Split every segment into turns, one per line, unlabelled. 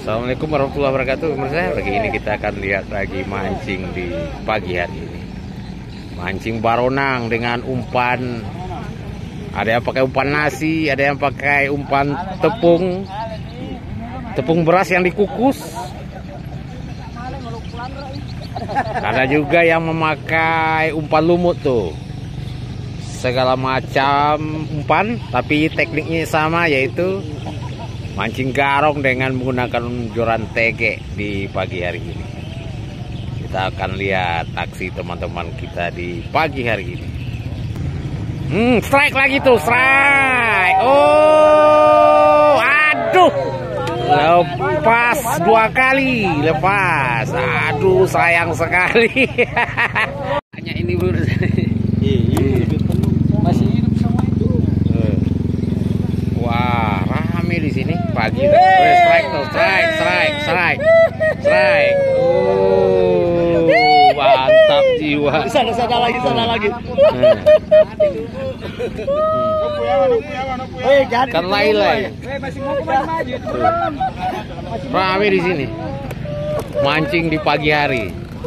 Assalamualaikum warahmatullahi wabarakatuh. Pemirsa, pagi ini kita akan lihat lagi mancing di pagi hari ini. Mancing baronang dengan umpan. Ada yang pakai umpan nasi, ada yang pakai umpan tepung beras yang dikukus. Ada juga yang memakai umpan lumut tuh. Segala macam umpan, tapi tekniknya sama, yaitu mancing garong dengan menggunakan joran tege di pagi hari ini. Kita akan lihat aksi teman-teman kita di pagi hari ini. Strike lagi tuh, strike. Oh, aduh. Lepas 2 kali, lepas. Aduh, sayang sekali. Hanya ini bro.
Masih hidup sama itu.
Wah, rame di sini pagi. Strike tuh, strike. Oh, mantap jiwa.
Sana lagi.
Kan lay.
Masih mau maju.
Rame di sini. Mancing di pagi hari.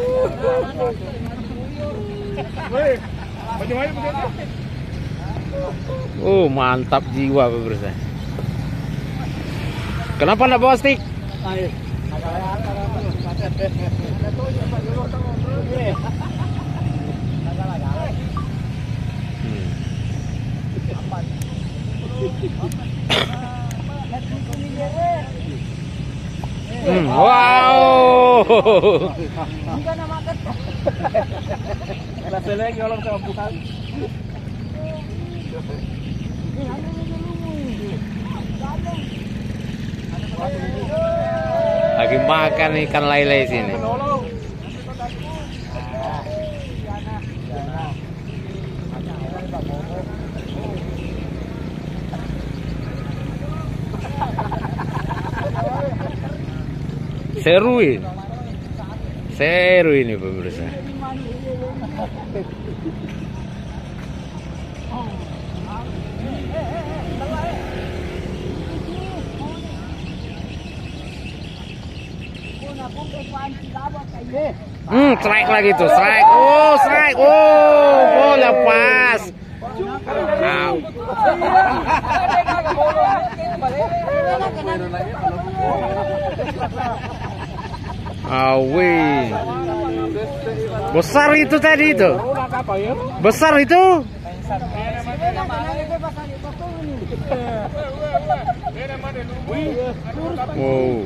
Oh, mantap jiwa pemirsa. Kenapa enggak bawa stick? Wow. Lagi makan ikan lele sini. Seru ini pemirsa. Strike lagi tuh, strike. Oh, strike. Oh, lepas. Awi. Besar itu tadi itu. Besar itu. Wow.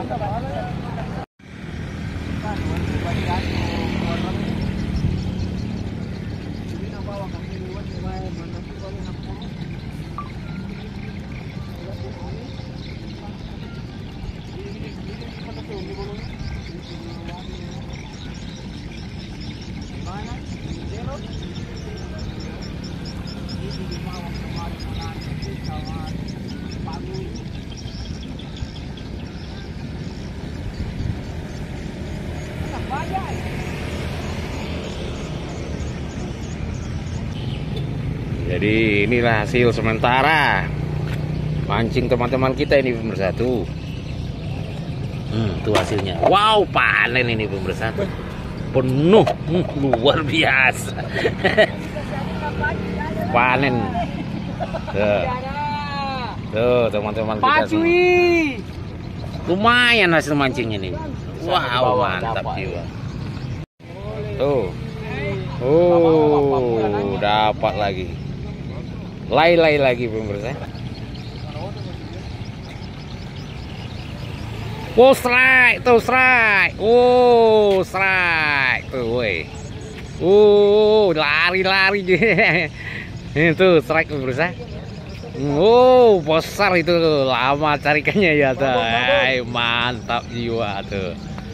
Jadi inilah hasil sementara mancing teman-teman kita ini pemirsa tuh. Tuh hasilnya. Wow, panen ini pemirsa. Penuh, luar biasa. Panen. Tuh teman-teman kita semua. Lumayan hasil mancingnya nih. Wow, mantap jiwa. Tuh. Oh, dapat lagi. Lay lagi pemirsa. Oh, strike tuh, strike. Oh, strike tuh, woi. Oh, lari. Itu strike pemirsa. Oh, besar itu, lama carikannya ya tuh. Mantap jiwa tuh.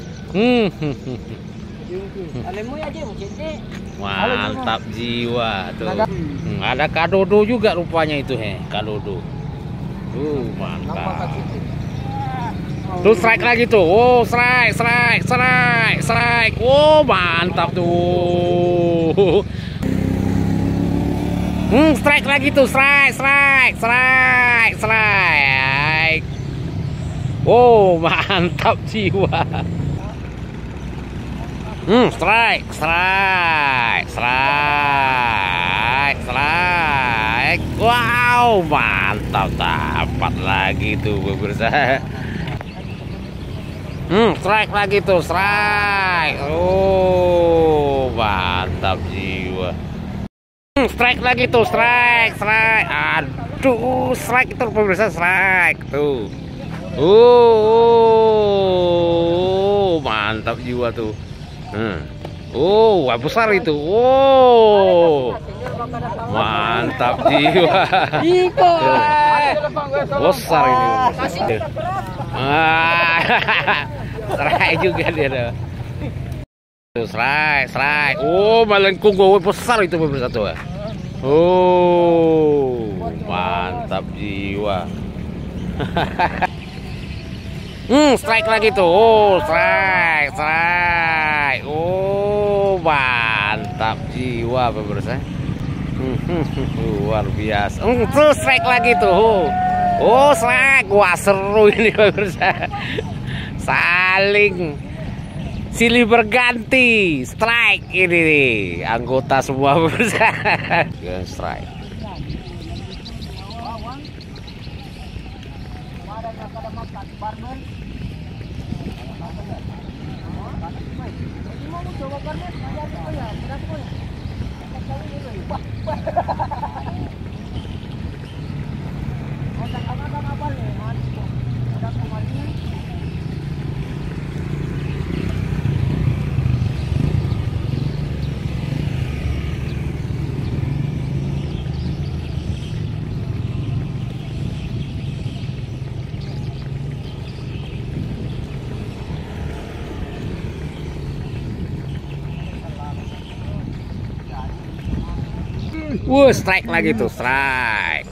Mantap jiwa tuh. Ada kadodo juga rupanya itu, kadodo. Mantap. Tuh strike lagi tuh. Oh, strike. Oh, mantap tuh. Strike lagi tuh, strike. Oh, mantap jiwa. Strike. Wow, mantap, dapat lagi tuh pemirsa. Strike lagi tuh, strike. Oh, mantap jiwa. Strike lagi tuh, strike. Aduh, strike itu pemirsa, strike tuh. Oh, mantap jiwa tuh. Oh, wah, besar itu. Oh, mantap jiwa. Besar ini. Strike juga dia tuh. Strike. Oh, melengkung gue besar itu pemirsa tuh. Oh, mantap jiwa. Strike lagi tuh. Oh, strike. Oh, mantap jiwa pemirsa. Luar biasa. Tuh strike lagi tuh. Oh, strike. Wah, seru ini pemirsa. Saling silih berganti. Strike ini nih. Anggota semua pemirsa. Strike. Strike lagi tuh, strike.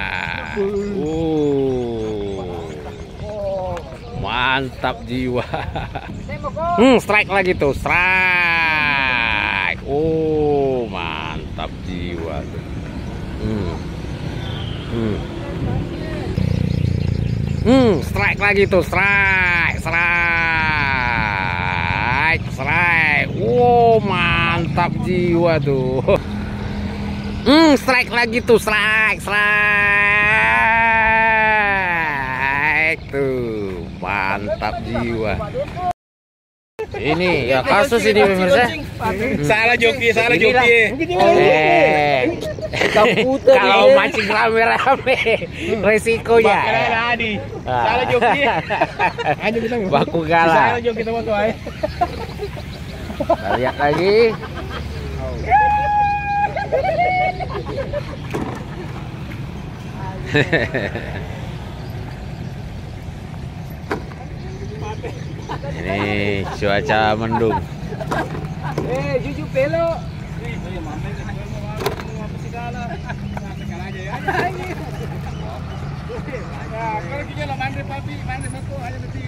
Mantap jiwa. Strike lagi tuh, strike. Oh, mantap jiwa tuh. Strike lagi tuh, strike. Oh, mantap jiwa tuh. Strike lagi tuh, strike tuh, mantap jiwa. Ini ya kasus ini pemirsa.
Salah joki.
Kalau mancing rame-rame resikonya.
Salah joki.
Baku galah.
Salah joki teman-teman.
Kita lihat lagi. Ini cuaca mendung.
Jujur pelo. Kalau kita lah mandi papi, mandi satu aja nanti.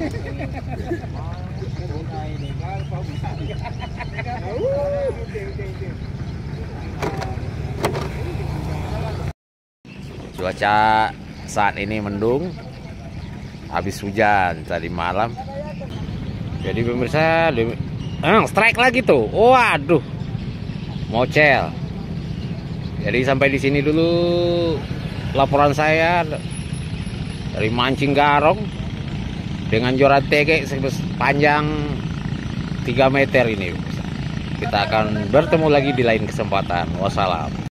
Cuaca saat ini mendung, habis hujan tadi malam. Jadi pemirsa, strike lagi tuh. Waduh, mocel. Jadi sampai di sini dulu laporan saya dari mancing garong dengan joran tege sepanjang 3 meter ini. Kita akan bertemu lagi di lain kesempatan. Wassalam.